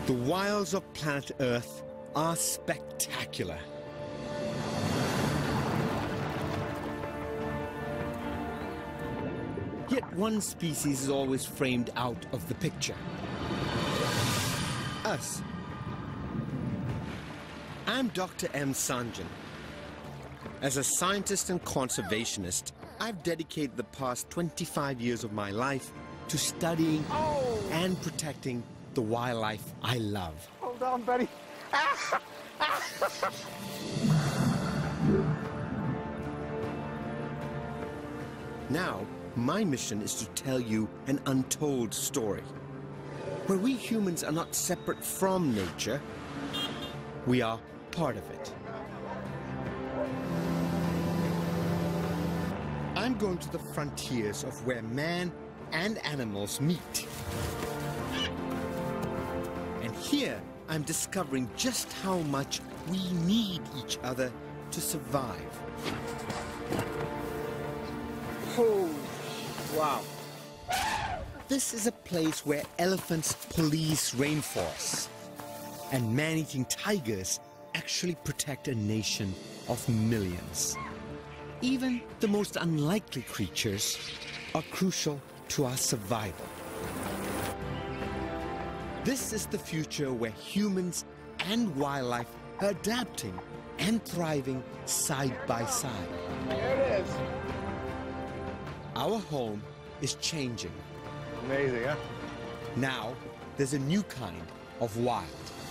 The wilds of planet Earth are spectacular. Yet one species is always framed out of the picture. Us. I'm Dr. M. Sanjan. As a scientist and conservationist, I've dedicated the past 25 years of my life to studying and protecting the wildlife I love. Hold on, buddy. Now, my mission is to tell you an untold story, where we humans are not separate from nature, we are part of it. I'm going to the frontiers of where man and animals meet. And here, I'm discovering just how much we need each other to survive. Oh, wow. This is a place where elephants police rainforests, and man-eating tigers actually protect a nation of millions. Even the most unlikely creatures are crucial to our survival. This is the future where humans and wildlife are adapting and thriving side by side. There it is. Our home is changing. Amazing, huh? Now, there's a new kind of wild.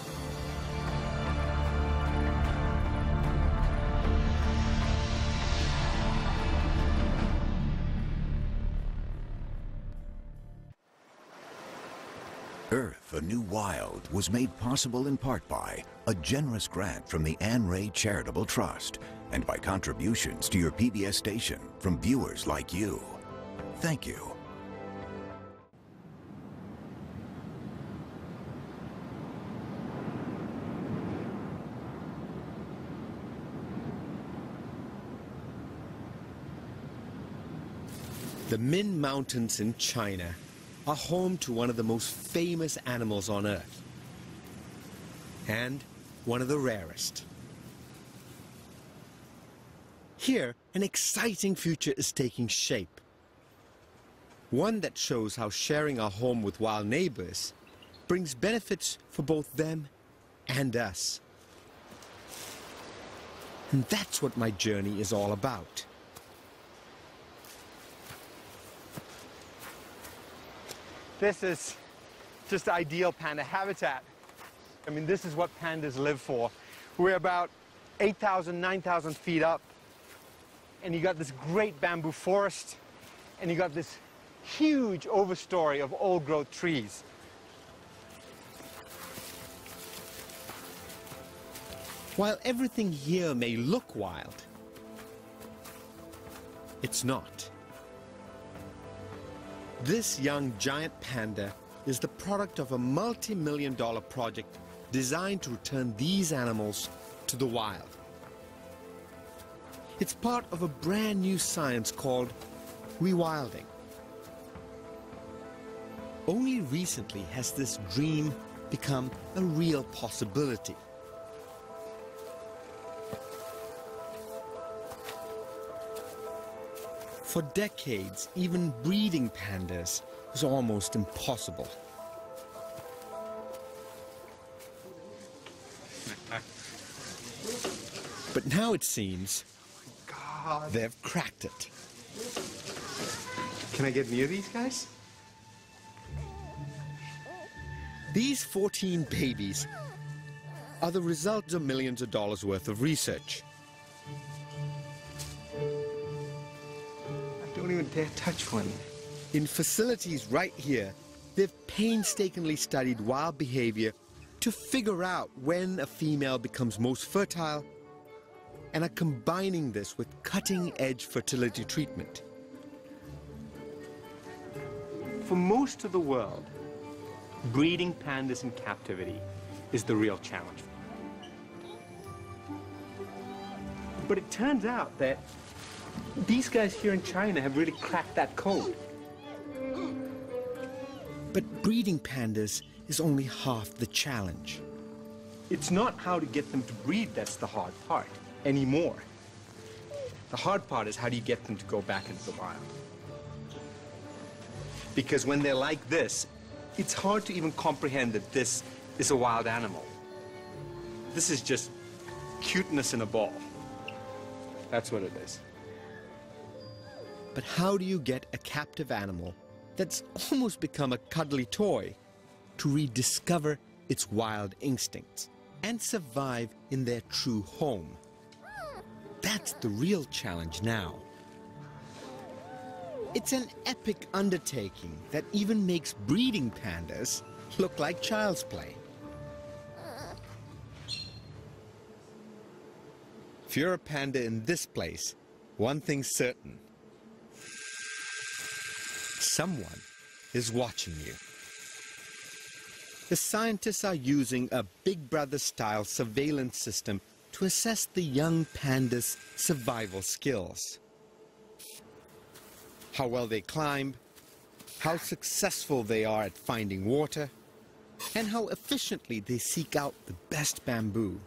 Earth, a New Wild was made possible in part by a generous grant from the Anne Ray Charitable Trust and by contributions to your PBS station from viewers like you. Thank you. The Min Mountains in China are home to one of the most famous animals on Earth, and one of the rarest. Here, an exciting future is taking shape. One that shows how sharing our home with wild neighbors brings benefits for both them and us. And that's what my journey is all about. This is just ideal panda habitat. I mean, this is what pandas live for. We're about 8,000, 9,000 feet up, and you got this great bamboo forest, and you got this huge overstory of old-growth trees. While everything here may look wild, it's not. This young giant panda is the product of a multi-million-dollar project designed to return these animals to the wild. It's part of a brand new science called rewilding. Only recently has this dream become a real possibility. For decades, even breeding pandas was almost impossible. But now it seems they've cracked it. Can I get near these guys? These 14 babies are the result of millions of dollars worth of research. Don't even dare touch one. In facilities right here, they've painstakingly studied wild behavior to figure out when a female becomes most fertile, and are combining this with cutting-edge fertility treatment. For most of the world, breeding pandas in captivity is the real challenge. But it turns out that these guys here in China have really cracked that code. But breeding pandas is only half the challenge. It's not how to get them to breed that's the hard part anymore. The hard part is how do you get them to go back into the wild? Because when they're like this, it's hard to even comprehend that this is a wild animal. This is just cuteness in a ball. That's what it is. But how do you get a captive animal that's almost become a cuddly toy to rediscover its wild instincts and survive in their true home? That's the real challenge now. It's an epic undertaking that even makes breeding pandas look like child's play. If you're a panda in this place, one thing's certain. Someone is watching you. The scientists are using a Big Brother-style surveillance system to assess the young pandas' survival skills. How well they climb, how successful they are at finding water, and how efficiently they seek out the best bamboo.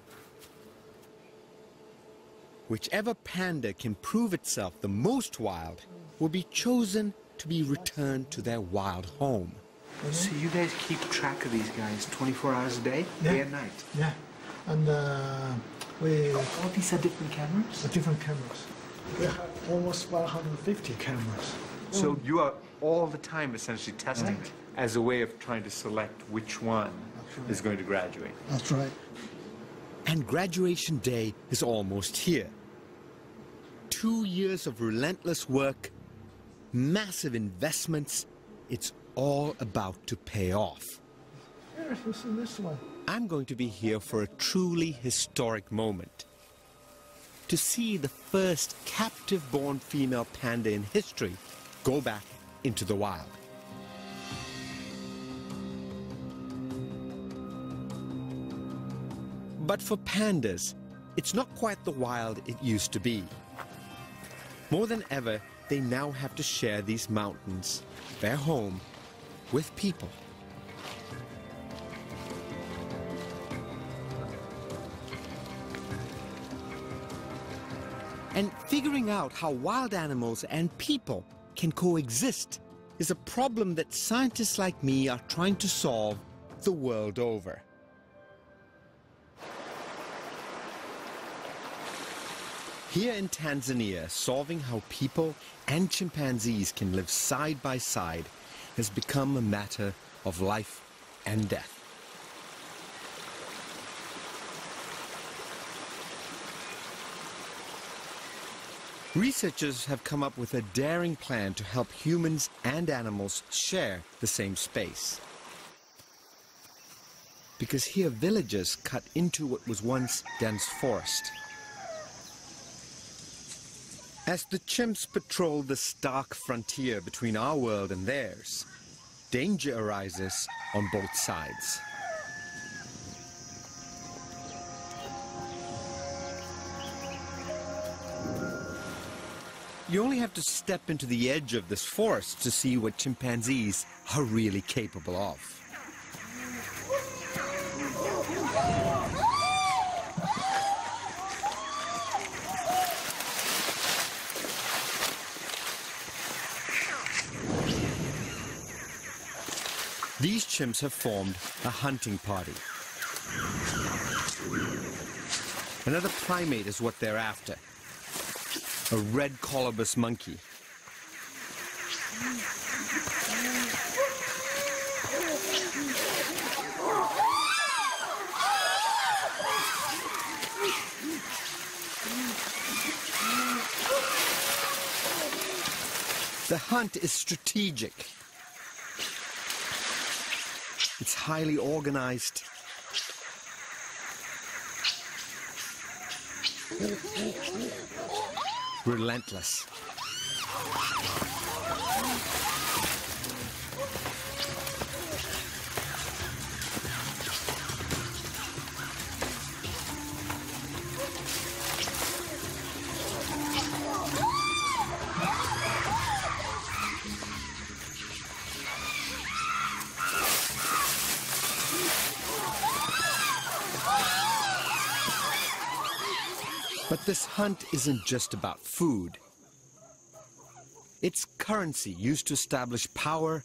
Whichever panda can prove itself the most wild will be chosen to be returned to their wild home. So you guys keep track of these guys 24 hours a day, day and night? Yeah, and we... All these are different cameras? Different cameras. We have almost 150 cameras. So you are all the time essentially testing it as a way of trying to select which one is going to graduate. That's right. And graduation day is almost here. 2 years of relentless work, massive investments, it's all about to pay off. Here, you see this one. I'm going to be here for a truly historic moment. To see the first captive-born female panda in history go back into the wild. But for pandas, it's not quite the wild it used to be. More than ever, they now have to share these mountains, their home, with people. And figuring out how wild animals and people can coexist is a problem that scientists like me are trying to solve the world over. Here in Tanzania, solving how people and chimpanzees can live side by side has become a matter of life and death. Researchers have come up with a daring plan to help humans and animals share the same space. Because here villages cut into what was once dense forest. As the chimps patrol the stark frontier between our world and theirs, danger arises on both sides. You only have to step into the edge of this forest to see what chimpanzees are really capable of. These chimps have formed a hunting party. Another primate is what they're after. A red colobus monkey. The hunt is strategic. It's highly organized. Relentless. But this hunt isn't just about food. It's currency used to establish power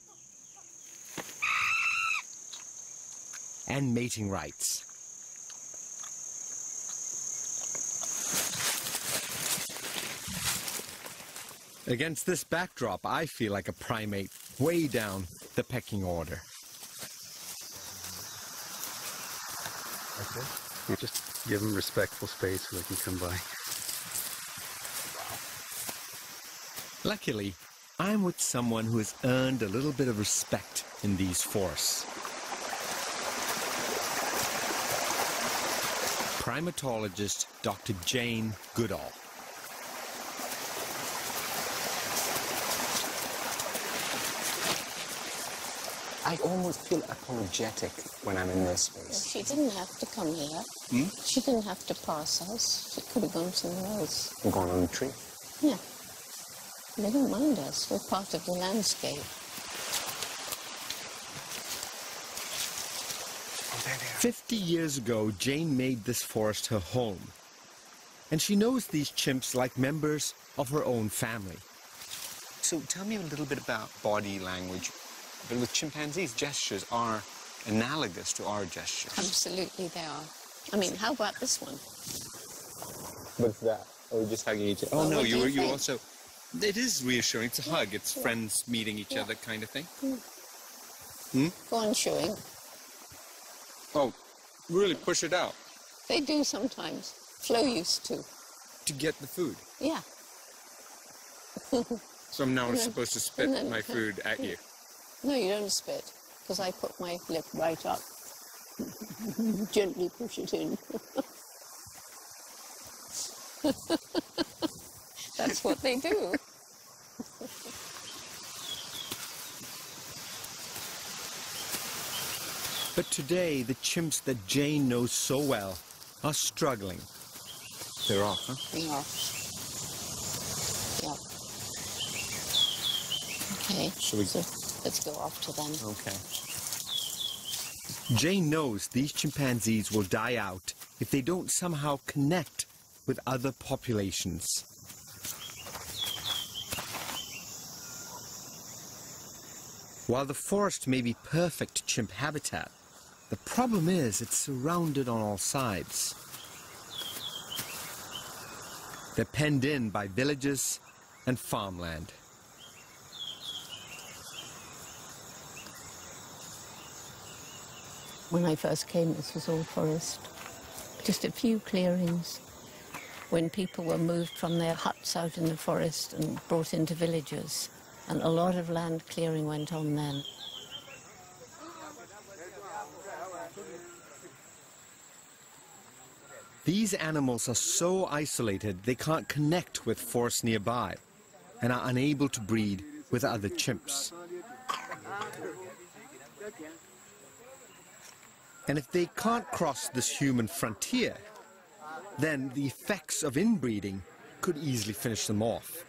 and mating rights. Against this backdrop, I feel like a primate way down the pecking order. Okay. You just give them respectful space so they can come by. Luckily, I'm with someone who has earned a little bit of respect in these forests. Primatologist Dr. Jane Goodall. I almost feel apologetic when I'm in this space. She didn't have to come here. She didn't have to pass us. She could have gone somewhere else. Gone on a tree. Yeah. They don't mind us. We're part of the landscape. 50 years ago, Jane made this forest her home. And she knows these chimps like members of her own family. So tell me a little bit about body language. But with chimpanzees, gestures are analogous to our gestures. Absolutely they are. I mean, how about this one? What's that? Are we just hugging each other? Well, Oh, no, what do you you think? also... It is reassuring. It's a hug. It's friends meeting each other kind of thing. Go on chewing. Oh, really push it out They do sometimes. Flo used to. to get the food. Yeah. So I'm now And then- supposed to spit and then- my food at you. No, you don't spit, because I put my lip right up. Gently push it in. That's what they do. But today, the chimps that Jane knows so well are struggling. They're off, huh? They are. Yeah. Okay. Shall we- So let's go off to them. Okay. Jane knows these chimpanzees will die out if they don't somehow connect with other populations. While the forest may be perfect chimp habitat, the problem is it's surrounded on all sides. They're penned in by villages and farmland. When I first came, this was all forest. Just a few clearings. When people were moved from their huts out in the forest and brought into villages, and a lot of land clearing went on then. These animals are so isolated they can't connect with forests nearby and are unable to breed with other chimps. And if they can't cross this human frontier, then the effects of inbreeding could easily finish them off.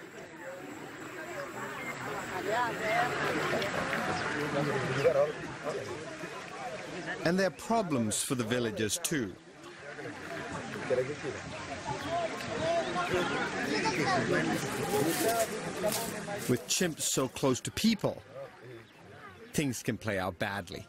And there are problems for the villagers too. With chimps so close to people, things can play out badly.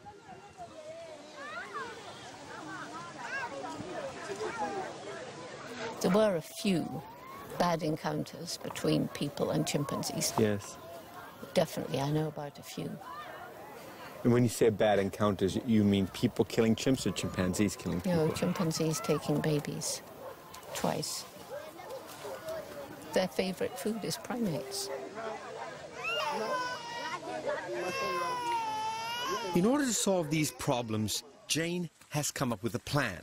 There were a few bad encounters between people and chimpanzees. Yes. Definitely, I know about a few. And when you say bad encounters, you mean people killing chimps or chimpanzees killing people? No, chimpanzees taking babies. Twice. Their favorite food is primates. In order to solve these problems, Jane has come up with a plan.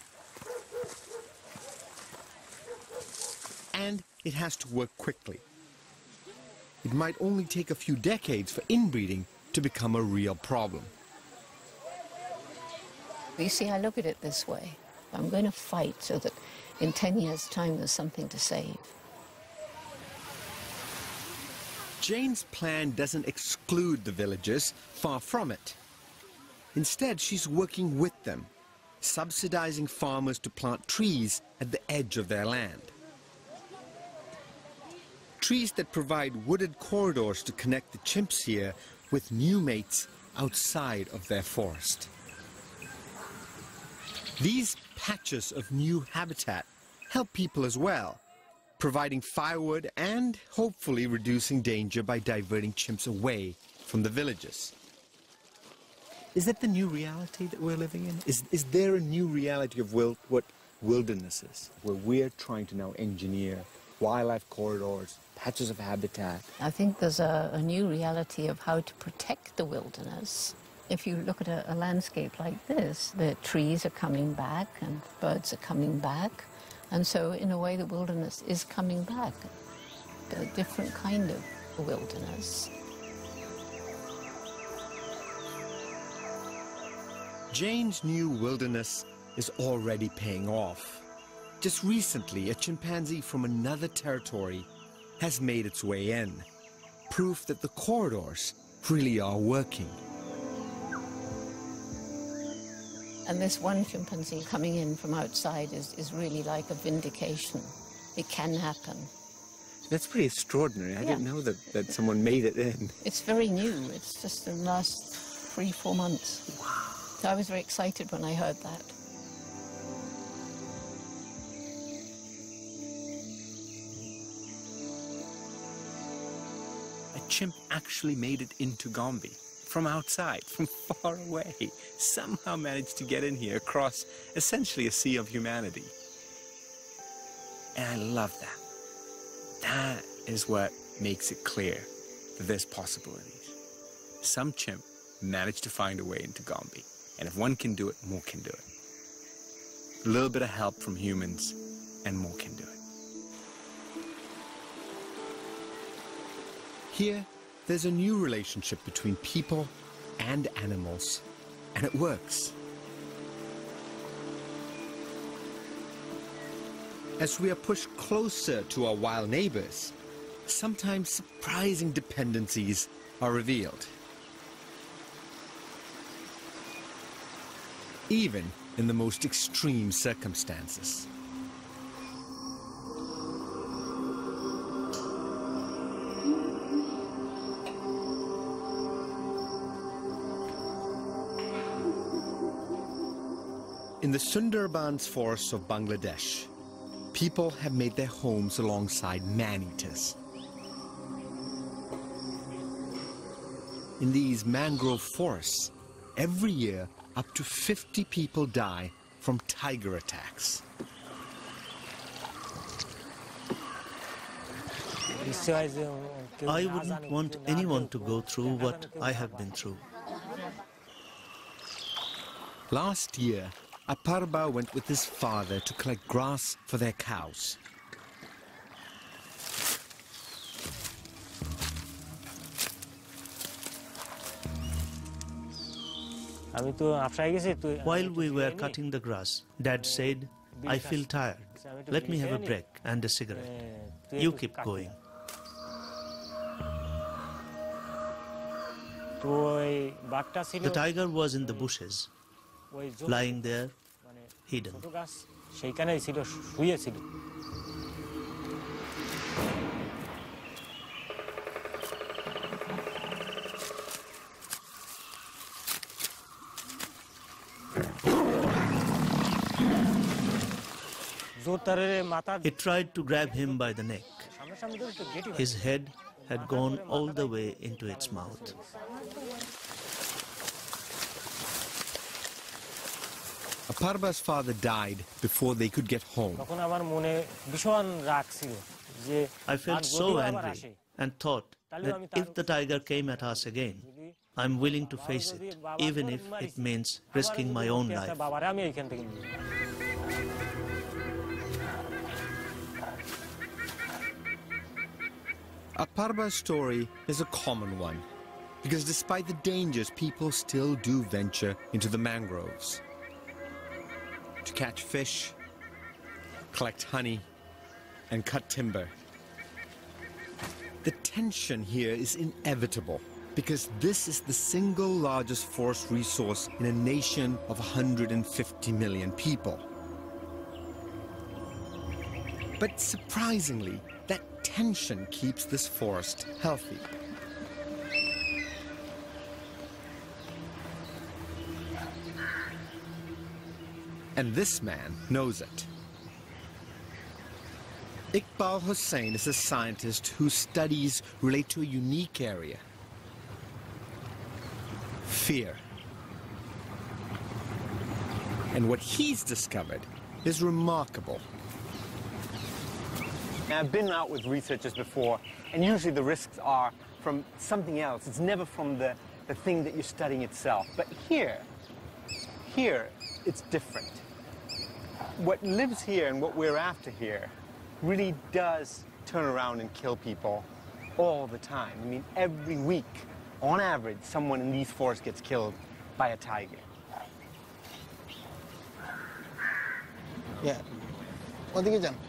And it has to work quickly. It might only take a few decades for inbreeding to become a real problem. You see, I look at it this way. I'm going to fight so that in 10 years' time there's something to save. Jane's plan doesn't exclude the villagers, far from it. Instead, she's working with them, subsidizing farmers to plant trees at the edge of their land. Trees that provide wooded corridors to connect the chimps here with new mates outside of their forest. These patches of new habitat help people as well, providing firewood and hopefully reducing danger by diverting chimps away from the villages. Is that the new reality that we're living in? Is there a new reality of what wilderness is, where we're trying to now engineer wildlife corridors, patches of habitat? I think there's a new reality of how to protect the wilderness. If you look at a landscape like this, the trees are coming back and birds are coming back. And so, in a way, the wilderness is coming back, a different kind of wilderness. Jane's new wilderness is already paying off. Just recently, a chimpanzee from another territory has made its way in, proof that the corridors really are working. And this one chimpanzee coming in from outside is really like a vindication. It can happen. That's pretty extraordinary. I didn't know that someone made it in. It's very new. It's just in the last 3-4 months. Wow. So I was very excited when I heard that. A chimp actually made it into Gombe. From outside, from far away, somehow managed to get in here across essentially a sea of humanity. And I love that. That is what makes it clear that there's possibilities. Some chimp managed to find a way into Gombe. And if one can do it, more can do it. A little bit of help from humans, and more can do it. Here, there's a new relationship between people and animals, and it works. As we are pushed closer to our wild neighbors, sometimes surprising dependencies are revealed. Even in the most extreme circumstances. In the Sundarbans forests of Bangladesh, people have made their homes alongside man-eaters. In these mangrove forests, every year, up to 50 people die from tiger attacks. I wouldn't want anyone to go through what I have been through. Last year, Aparba went with his father to collect grass for their cows. While we were cutting the grass, Dad said, "I feel tired. Let me have a break and a cigarette. You keep going." The tiger was in the bushes, lying there, hidden. It tried to grab him by the neck. His head had gone all the way into its mouth. Aparba's father died before they could get home. I felt so angry and thought that if the tiger came at us again, I'm willing to face it, even if it means risking my own life. Aparba's story is a common one, because despite the dangers, people still do venture into the mangroves to catch fish, collect honey, and cut timber. The tension here is inevitable, because this is the single largest forest resource in a nation of 150 million people. But surprisingly, that tension keeps this forest healthy. And this man knows it. Iqbal Hussain is a scientist whose studies relate to a unique area: fear. And what he's discovered is remarkable. Now, I've been out with researchers before, and usually the risks are from something else. It's never from the thing that you're studying itself. But here, it's different. What lives here and what we're after here really does turn around and kill people all the time. I mean, every week, on average, someone in these forests gets killed by a tiger. Yeah. So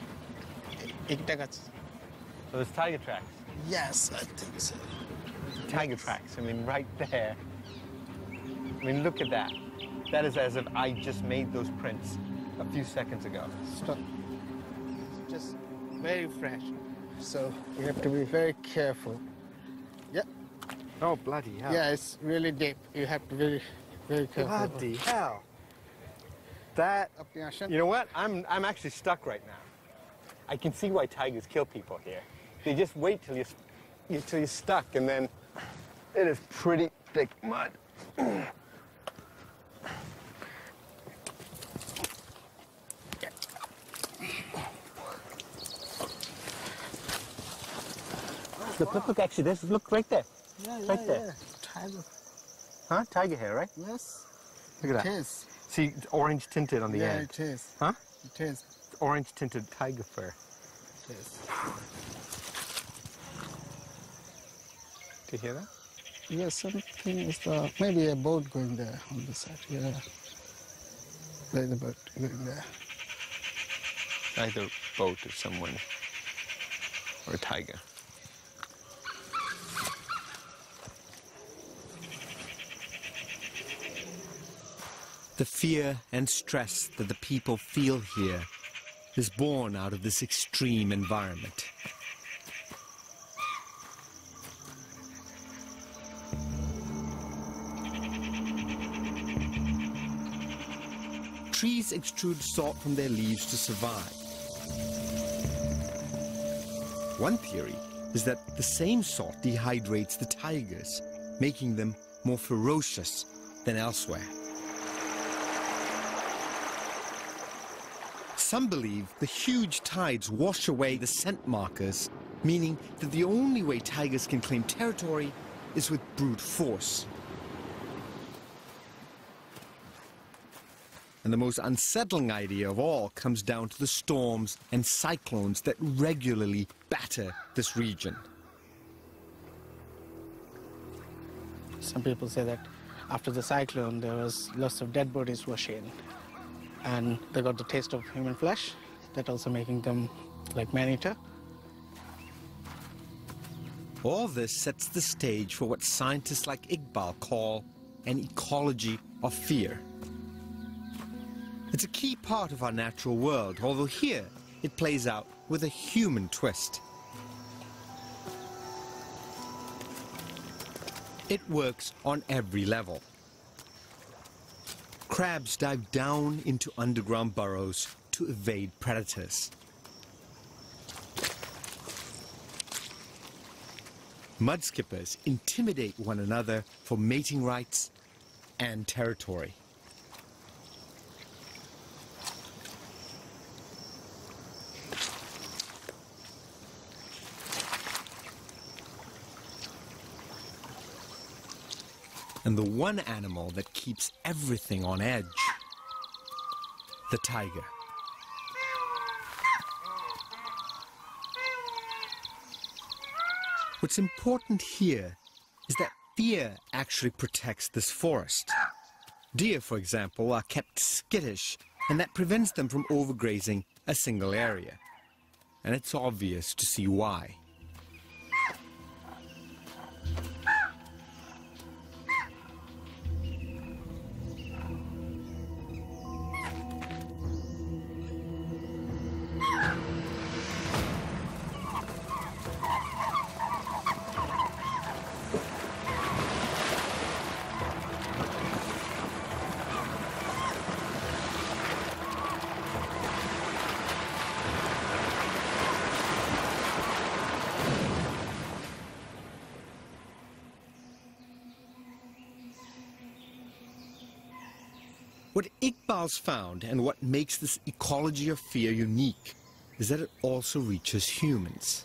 there's tiger tracks. Yes, I think so. Tiger tracks, I mean, right there. I mean, look at that. That is as if I just made those prints a few seconds ago. Stop. It's just very fresh. So you have to be very careful. Yeah. Oh, bloody hell. Yeah, it's really deep. You have to be very careful. Bloody hell. That, you know what? I'm actually stuck right now. I can see why tigers kill people here. They just wait till you're stuck, and then it is pretty thick mud. Look, actually, look right there. Right there. Yeah. Tiger. Huh? Tiger hair, right? Yes. Look at that. It is. See, it's orange tinted on the end. Yeah, it is. Huh? It is. It's orange tinted tiger fur. It is. Do you hear that? Yeah, something is maybe a boat going there on the side. Yeah. There's a boat going there. Either boat or someone, or a tiger. The fear and stress that the people feel here is born out of this extreme environment. Trees extrude salt from their leaves to survive. One theory is that the same salt dehydrates the tigers, making them more ferocious than elsewhere. Some believe the huge tides wash away the scent markers, meaning that the only way tigers can claim territory is with brute force. And the most unsettling idea of all comes down to the storms and cyclones that regularly batter this region. Some people say that after the cyclone, there was lots of dead bodies washing, and they got the taste of human flesh, that also making them like man-eater. All this sets the stage for what scientists like Iqbal call an ecology of fear. It's a key part of our natural world, although here it plays out with a human twist. It works on every level. Crabs dive down into underground burrows to evade predators. Mudskippers intimidate one another for mating rights and territory. And the one animal that keeps everything on edge, the tiger. What's important here is that fear actually protects this forest. Deer, for example, are kept skittish, and that prevents them from overgrazing a single area. And it's obvious to see why. What Iqbal's found and what makes this ecology of fear unique is that it also reaches humans.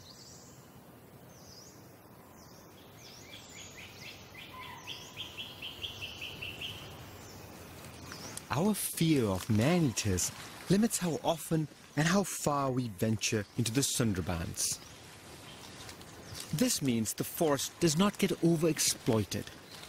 Our fear of man-eaters limits how often and how far we venture into the Sundarbans. This means the forest does not get overexploited.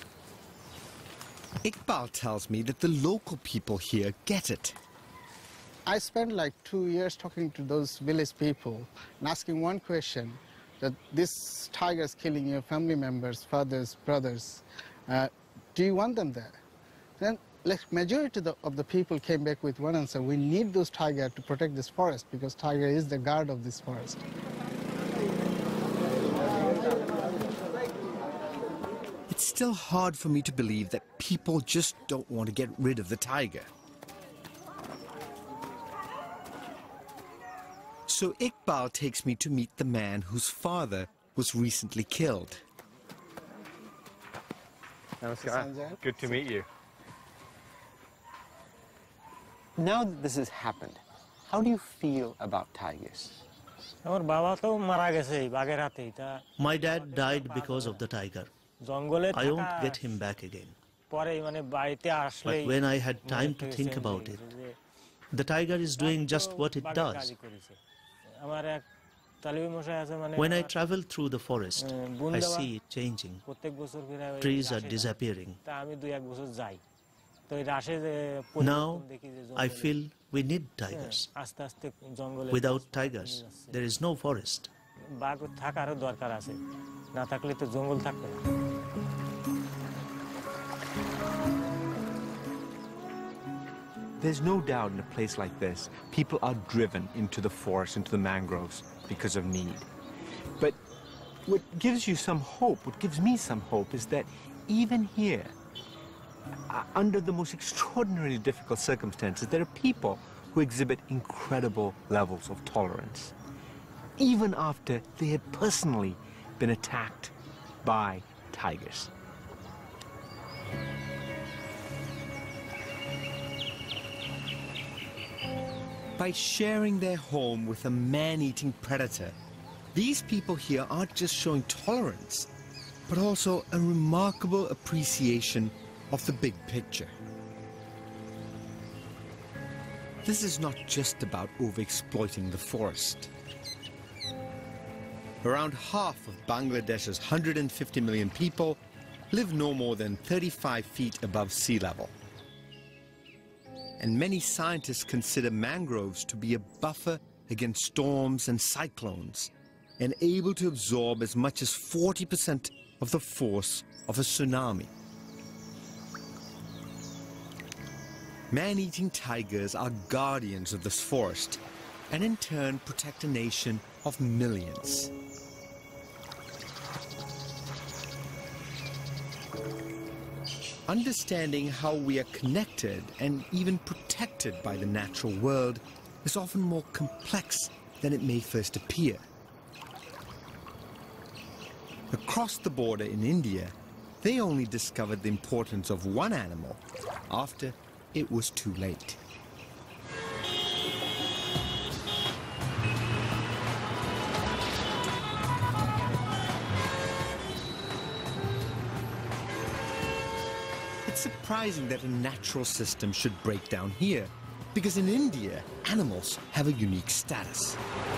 Iqbal tells me that the local people here get it. I spent like 2 years talking to those village people and asking one question, that this tiger is killing your family members, fathers, brothers. Do you want them there? Then like majority of the people came back with one answer: we need those tigers to protect this forest because tiger is the guard of this forest. It's still hard for me to believe that people just don't want to get rid of the tiger. So Iqbal takes me to meet the man whose father was recently killed. Namaskar. Good to meet you. Now that this has happened, how do you feel about tigers? My dad died because of the tiger. I won't get him back again. But when I had time to think about it, the tiger is doing just what it does. When I travel through the forest, I see it changing. Trees are disappearing. Now, I feel we need tigers. Without tigers, there is no forest. There's no doubt in a place like this, people are driven into the forest, into the mangroves, because of need. But what gives you some hope, what gives me some hope, is that even here, under the most extraordinarily difficult circumstances, there are people who exhibit incredible levels of tolerance, even after they have personally been attacked by tigers. By sharing their home with a man-eating predator, these people here aren't just showing tolerance, but also a remarkable appreciation of the big picture. This is not just about overexploiting the forest. Around half of Bangladesh's 150 million people live no more than 35 feet above sea level. And many scientists consider mangroves to be a buffer against storms and cyclones, and able to absorb as much as 40% of the force of a tsunami. Man-eating tigers are guardians of this forest, and in turn protect a nation of millions. Understanding how we are connected and even protected by the natural world is often more complex than it may first appear. Across the border in India, they only discovered the importance of one animal after it was too late. It's surprising that a natural system should break down here, because in India, animals have a unique status.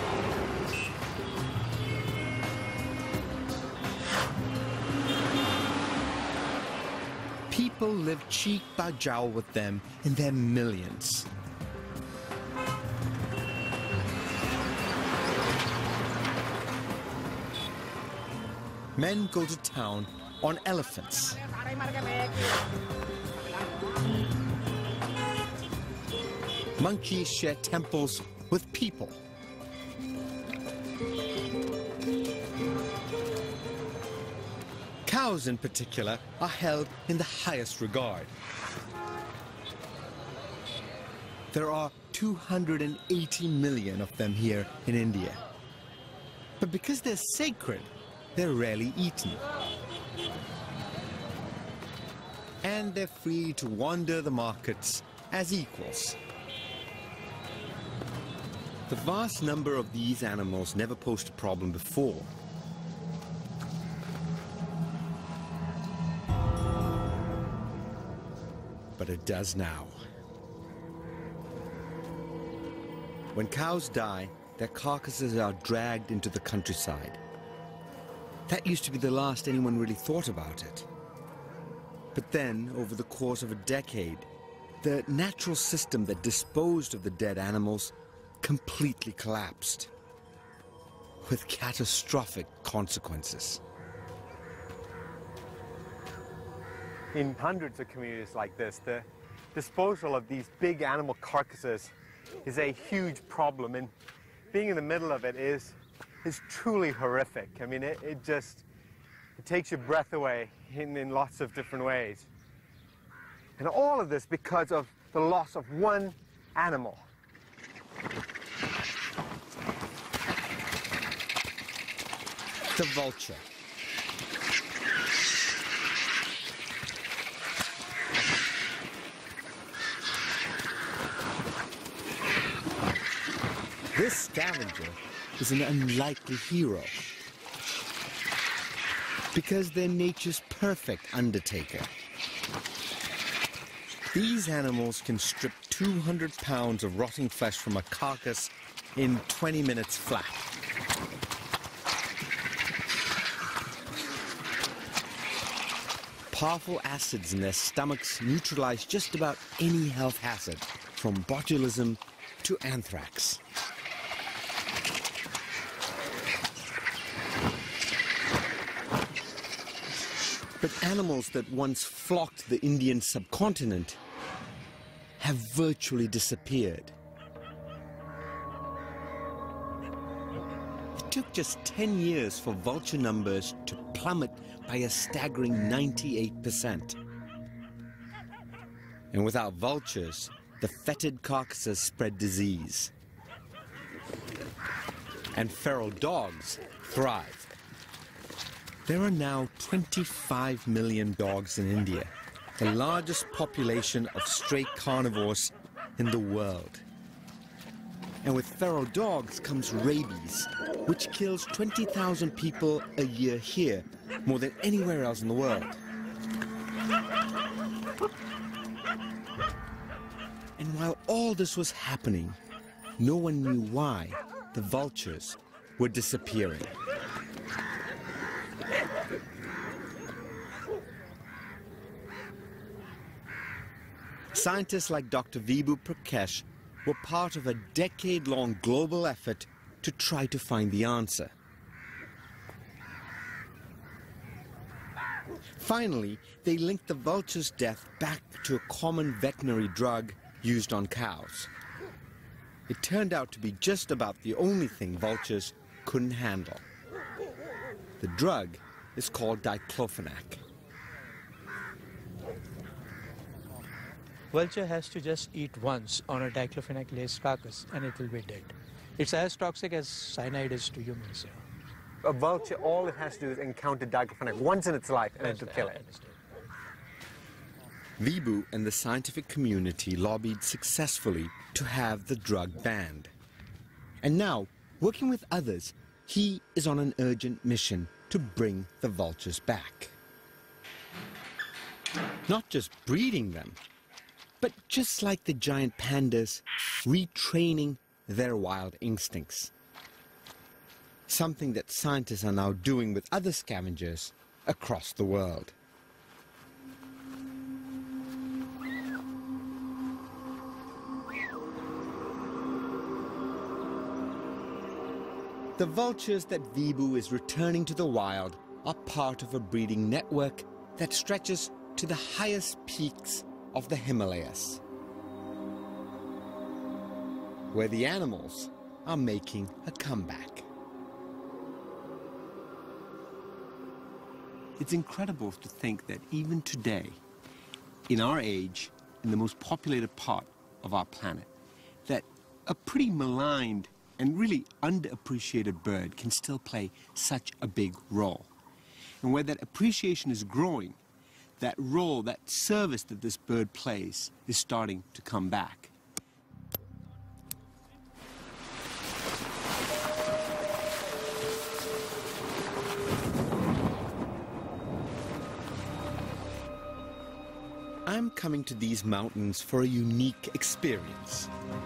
People live cheek by jowl with them in their millions. Men go to town on elephants. Monkeys share temples with people. Cows in particular are held in the highest regard. There are 280 million of them here in India. But because they're sacred, they're rarely eaten. And they're free to wander the markets as equals. The vast number of these animals never posed a problem before. But it does now. When cows die, their carcasses are dragged into the countryside. That used to be the last anyone really thought about it. But then, over the course of a decade, the natural system that disposed of the dead animals completely collapsed, with catastrophic consequences. In hundreds of communities like this, the disposal of these big animal carcasses is a huge problem, and being in the middle of it is truly horrific. I mean, it takes your breath away in lots of different ways. And all of this because of the loss of one animal. The vulture. This scavenger is an unlikely hero because they're nature's perfect undertaker. These animals can strip 200 pounds of rotting flesh from a carcass in 20 minutes flat. Powerful acids in their stomachs neutralize just about any health hazard, from botulism to anthrax. But animals that once flocked the Indian subcontinent have virtually disappeared. It took just 10 years for vulture numbers to plummet by a staggering 98%. And without vultures, the fetid carcasses spread disease. And feral dogs thrive. There are now 25 million dogs in India, the largest population of stray carnivores in the world. And with feral dogs comes rabies, which kills 20,000 people a year here, more than anywhere else in the world. And while all this was happening, no one knew why the vultures were disappearing. Scientists like Dr. Vibhu Prakash were part of a decade-long global effort to try to find the answer. Finally, they linked the vulture's death back to a common veterinary drug used on cows. It turned out to be just about the only thing vultures couldn't handle. The drug is called diclofenac. Vulture has to just eat once on a diclofenac-laced carcass and it will be dead. It's as toxic as cyanide is to humans. A vulture, all it has to do is encounter diclofenac once in its life and it will kill it. Vibhu and the scientific community lobbied successfully to have the drug banned. And now, working with others, he is on an urgent mission to bring the vultures back. Not just breeding them, but just like the giant pandas, retraining their wild instincts. Something that scientists are now doing with other scavengers across the world. The vultures that Vibhu is returning to the wild are part of a breeding network that stretches to the highest peaks of the Himalayas, where the animals are making a comeback. It's incredible to think that even today, in our age, in the most populated part of our planet, that a pretty maligned and really underappreciated bird can still play such a big role. And where that appreciation is growing, that role, that service that this bird plays is starting to come back. I'm coming to these mountains for a unique experience.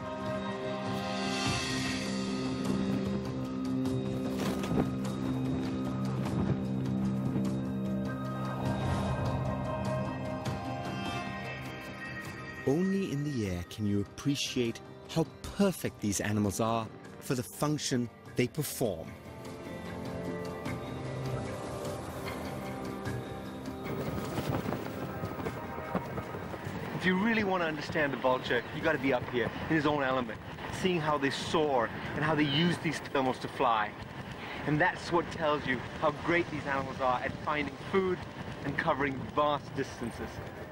Only in the air can you appreciate how perfect these animals are for the function they perform. If you really want to understand the vulture, you got to be up here in his own element, seeing how they soar and how they use these thermals to fly. And that's what tells you how great these animals are at finding food and covering vast distances.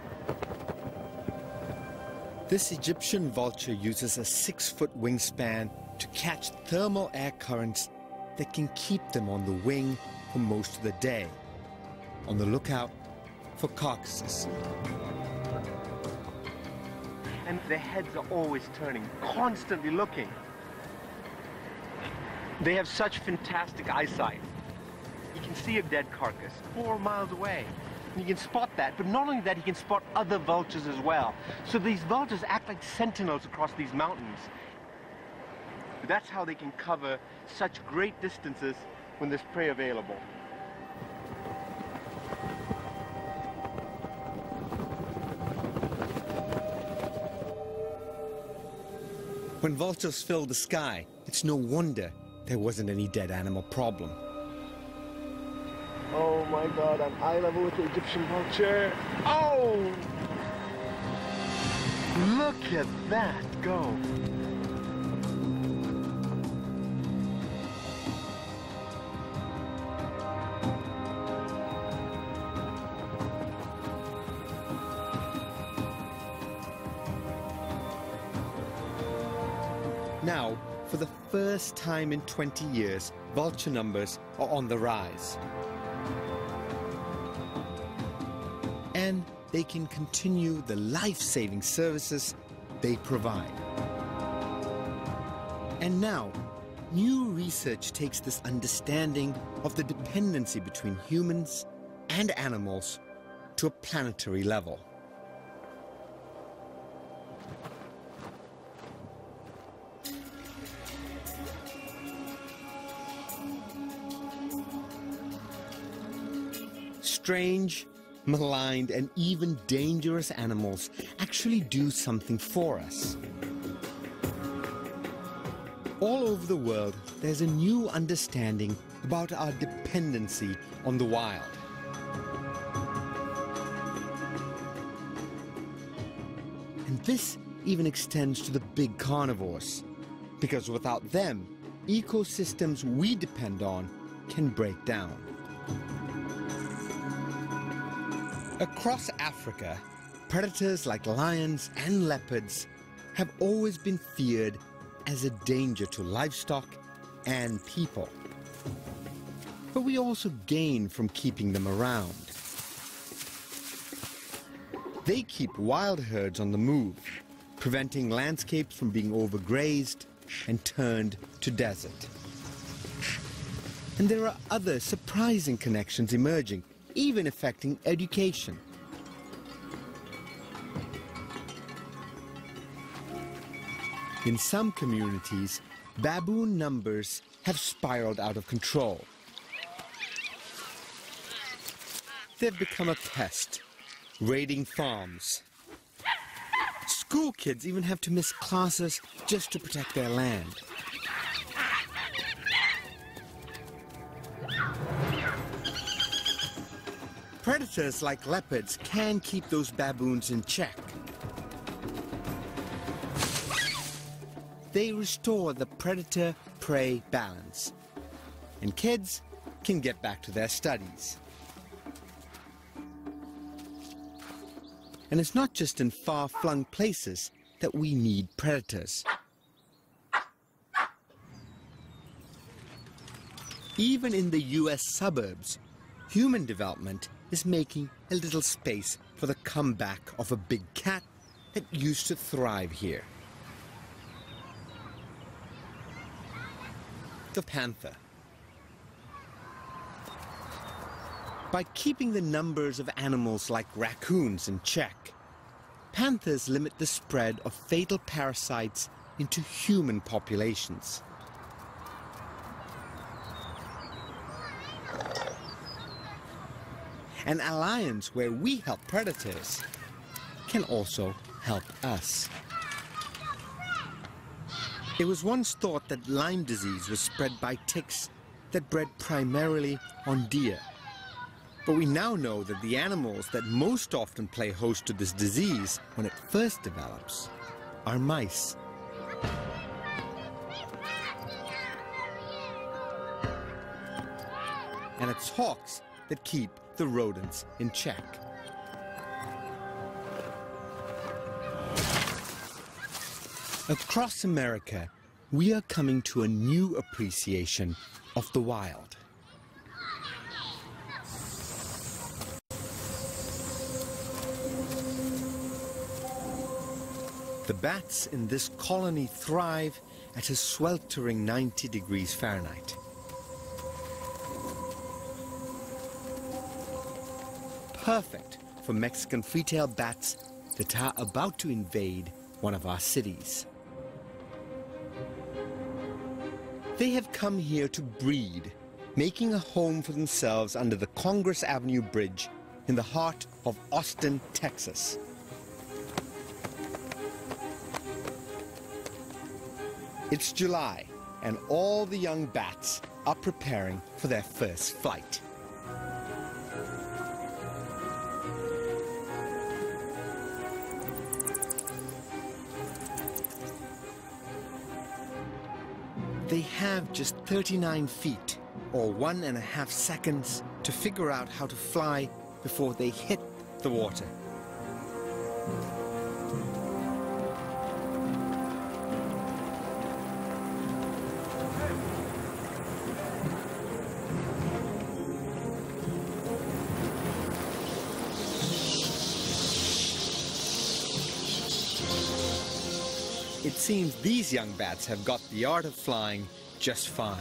This Egyptian vulture uses a 6-foot wingspan to catch thermal air currents that can keep them on the wing for most of the day, on the lookout for carcasses. And their heads are always turning, constantly looking. They have such fantastic eyesight. You can see a dead carcass 4 miles away. And you can spot that, but not only that, you can spot other vultures as well. So these vultures act like sentinels across these mountains. That's how they can cover such great distances when there's prey available. When vultures filled the sky, it's no wonder there wasn't any dead animal problem. Oh my God, I'm eye level with the Egyptian vulture. Oh! Look at that go. Now, for the first time in 20 years, vulture numbers are on the rise. And they can continue the life-saving services they provide. And now, new research takes this understanding of the dependency between humans and animals to a planetary level. Strange, maligned, and even dangerous animals actually do something for us. All over the world, there's a new understanding about our dependency on the wild. And this even extends to the big carnivores, because without them, ecosystems we depend on can break down. Across Africa, predators like lions and leopards have always been feared as a danger to livestock and people. But we also gain from keeping them around. They keep wild herds on the move, preventing landscapes from being overgrazed and turned to desert. And there are other surprising connections emerging, even affecting education. In some communities, baboon numbers have spiraled out of control. They've become a pest, raiding farms. School kids even have to miss classes just to protect their land. Predators like leopards can keep those baboons in check. They restore the predator-prey balance, and kids can get back to their studies. And it's not just in far-flung places that we need predators. Even in the US suburbs, human development is making a little space for the comeback of a big cat that used to thrive here. The panther. By keeping the numbers of animals like raccoons in check, panthers limit the spread of fatal parasites into human populations. An alliance where we help predators can also help us. It was once thought that Lyme disease was spread by ticks that bred primarily on deer. But we now know that the animals that most often play host to this disease when it first develops are mice. And it's hawks that keep the rodents in check. Across America, we are coming to a new appreciation of the wild. The bats in this colony thrive at a sweltering 90 degrees Fahrenheit. Perfect for Mexican free-tailed bats that are about to invade one of our cities. They have come here to breed, making a home for themselves under the Congress Avenue Bridge in the heart of Austin, Texas. It's July, and all the young bats are preparing for their first flight. They have just 39 feet, or 1.5 seconds, to figure out how to fly before they hit the water. It seems these young bats have got the art of flying just fine.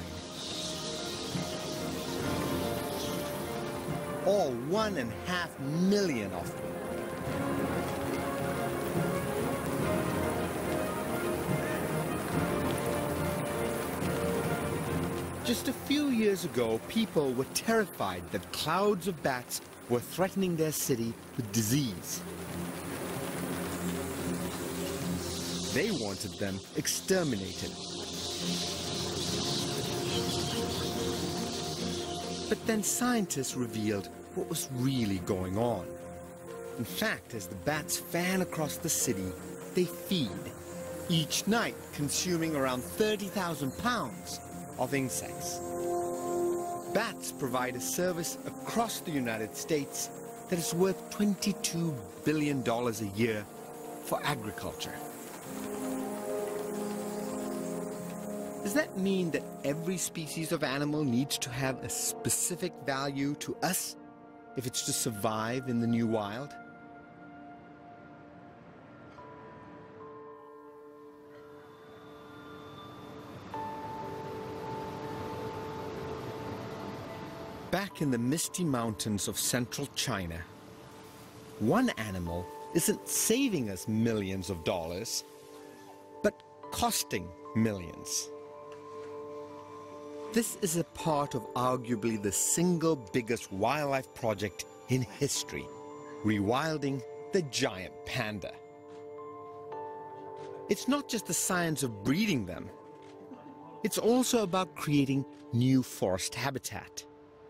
All 1.5 million of them. Just a few years ago, people were terrified that clouds of bats were threatening their city with disease. They wanted them exterminated. But then scientists revealed what was really going on. In fact, as the bats fan across the city, they feed, each night consuming around 30,000 pounds of insects. Bats provide a service across the United States that is worth $22 billion a year for agriculture. Does that mean that every species of animal needs to have a specific value to us if it's to survive in the new wild? Back in the misty mountains of central China, one animal isn't saving us millions of dollars, but costing millions. This is a part of arguably the single biggest wildlife project in history, rewilding the giant panda. It's not just the science of breeding them, it's also about creating new forest habitat.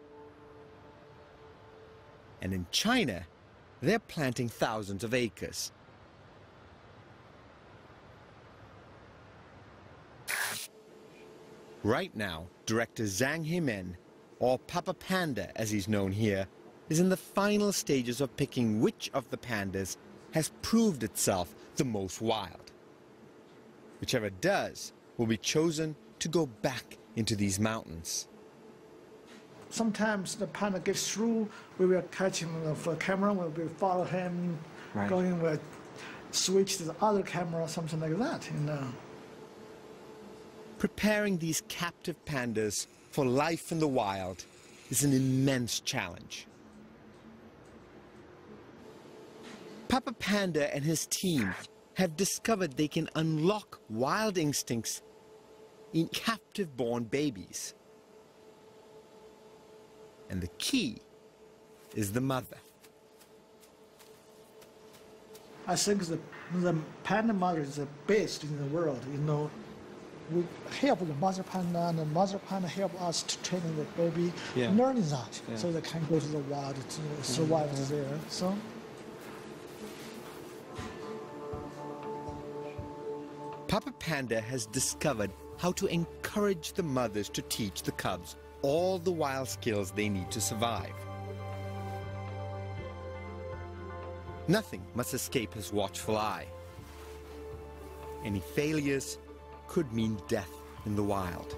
And in China, they're planting thousands of acres. Right now, director Zhang Heimen, or Papa Panda as he's known here, is in the final stages of picking which of the pandas has proved itself the most wild. Whichever does will be chosen to go back into these mountains. Sometimes the panda gets through, we will catch him for camera, we will follow him, going, we'll switch to the other camera, something like that, you know. Preparing these captive pandas for life in the wild is an immense challenge. Papa Panda and his team have discovered they can unlock wild instincts in captive-born babies. And the key is the mother. I think the panda mother is the best in the world, you know. We help the mother panda, and the mother panda help us to train the baby, learning that, so they can go to the wild to survive there. So. Papa Panda has discovered how to encourage the mothers to teach the cubs all the wild skills they need to survive. Nothing must escape his watchful eye. Any failures could mean death in the wild.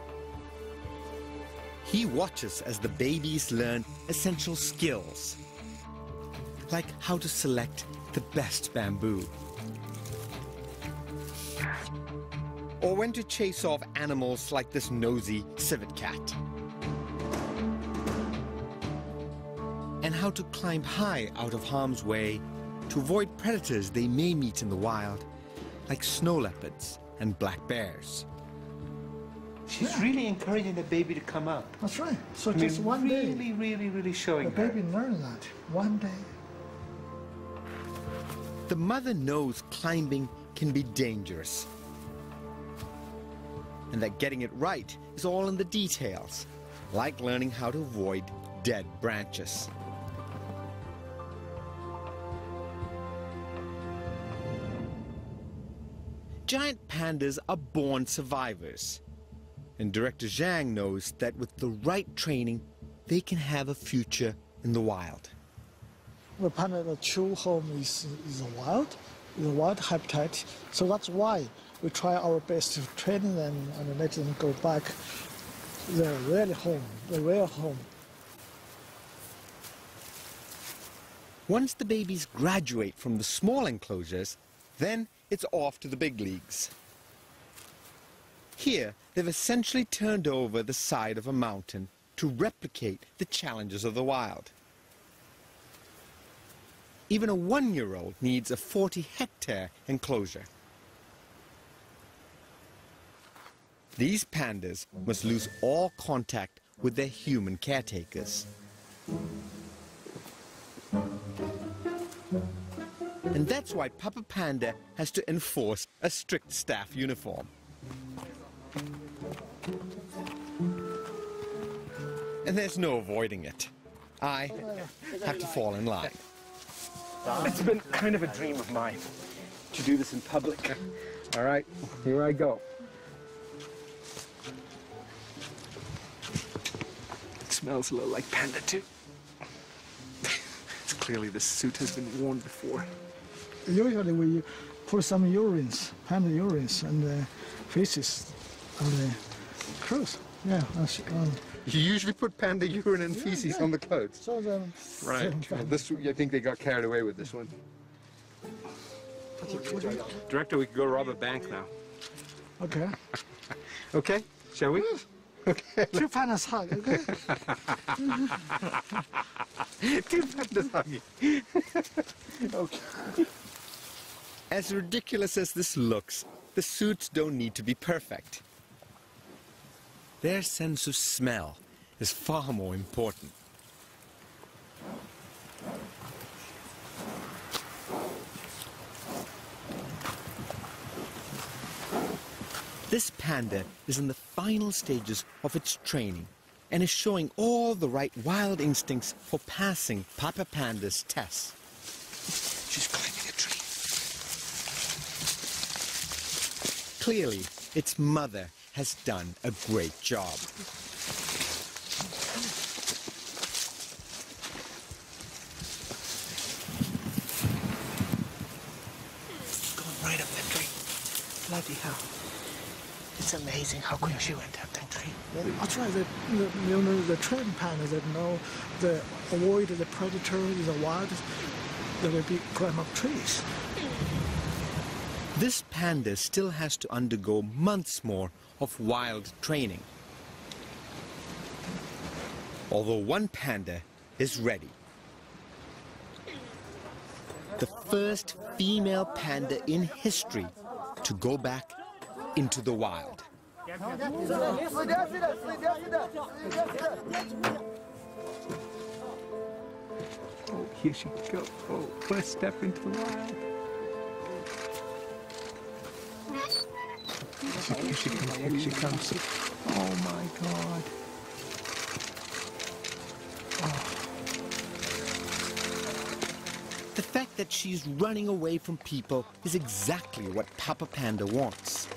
He watches as the babies learn essential skills, like how to select the best bamboo, or when to chase off animals like this nosy civet cat, and how to climb high out of harm's way to avoid predators they may meet in the wild, like snow leopards and black bears. She's really encouraging the baby to come up. That's right. So just one day. Really showing the baby learns that. One day. The mother knows climbing can be dangerous, and that getting it right is all in the details, like learning how to avoid dead branches. Giant pandas are born survivors, and Director Zhang knows that with the right training, they can have a future in the wild. The panda, the true home is the wild habitat, so that's why we try our best to train them and let them go back their real home, the real home. Once the babies graduate from the small enclosures, then it's off to the big leagues. Here, they've essentially turned over the side of a mountain to replicate the challenges of the wild. Even a one-year-old needs a 40-hectare enclosure. These pandas must lose all contact with their human caretakers. And that's why Papa Panda has to enforce a strict staff uniform. And there's no avoiding it. I have to fall in line. It's been kind of a dream of mine to do this in public. All right, here I go. It smells a little like panda too. It's clearly this suit has been worn before. Usually we put some urines, panda urines, and feces on the clothes. Yeah. You usually put panda urine and feces on the clothes. So then, right. Well, this, I think they got carried away with this one. Director, we can go rob a bank now. Okay. Okay, shall we? Okay. Two pandas hug, okay? Two pandas hugging. Okay. As ridiculous as this looks, the suits don't need to be perfect. Their sense of smell is far more important. This panda is in the final stages of its training and is showing all the right wild instincts for passing Papa Panda's tests. She's climbing a tree. Clearly, its mother has done a great job. Going right up that tree. Bloody hell. It's amazing how quick she went up that tree. That's right. The trained panda that know the avoid the predator in the wild, they will be climb up trees. This panda still has to undergo months more of wild training. Although one panda is ready. The first female panda in history to go back into the wild. Oh, here she goes. Oh, first step into the wild. Here she comes, here she comes. Oh my God. Oh. The fact that she's running away from people is exactly what Papa Panda wants.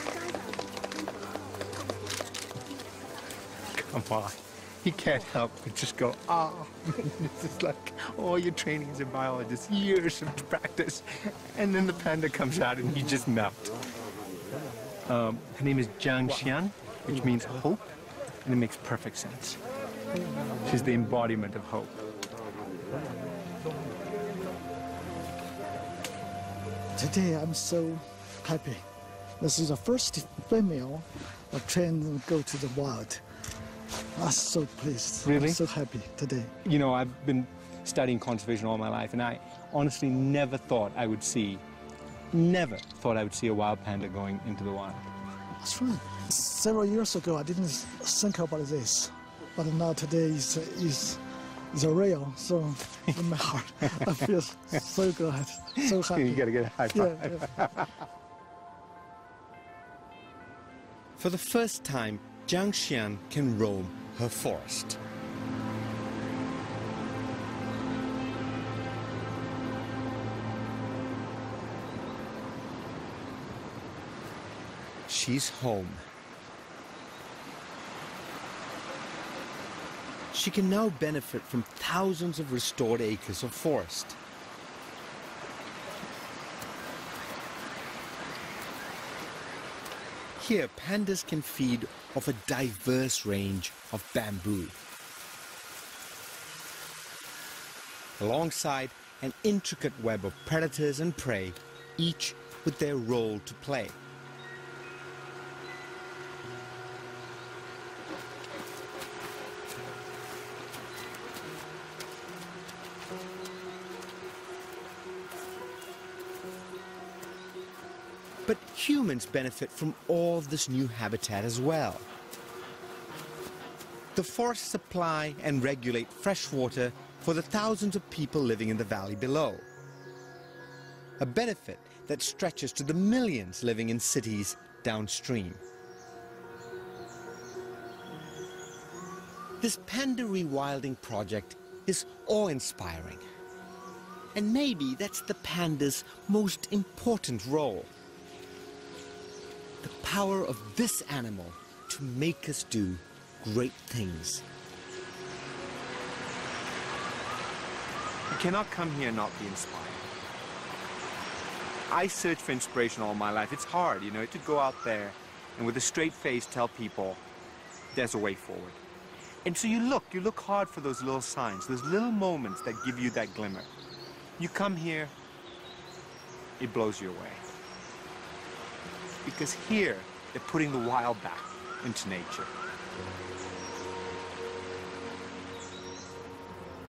Come on. He can't help but just go, ah. It's just like, oh, your training as a biologist, years of practice. And then the panda comes out and you just melt. Her name is Jiang Xian, which means hope, and it makes perfect sense. She's the embodiment of hope. Today I'm so happy. This is the first female trained to go to the wild. I'm so pleased. Really? I'm so happy today. You know, I've been studying conservation all my life, and I honestly never thought I would see a wild panda going into the wild. That's right. Several years ago, I didn't think about this, but now today is real. So in my heart, I feel so glad, so happy. You gotta get a high five. Yeah. For the first time, Jiang Xian can roam her forest. She's home. She can now benefit from thousands of restored acres of forest. Here, pandas can feed off a diverse range of bamboo, alongside an intricate web of predators and prey, each with their role to play. But humans benefit from all of this new habitat as well. The forests supply and regulate fresh water for the thousands of people living in the valley below. A benefit that stretches to the millions living in cities downstream. This panda rewilding project is awe-inspiring. And maybe that's the panda's most important role. The power of this animal to make us do great things. You cannot come here and not be inspired. I search for inspiration all my life. It's hard, you know, to go out there and with a straight face tell people there's a way forward. And so you look hard for those little signs, those little moments that give you that glimmer. You come here, it blows you away. Because here, they're putting the wild back into nature.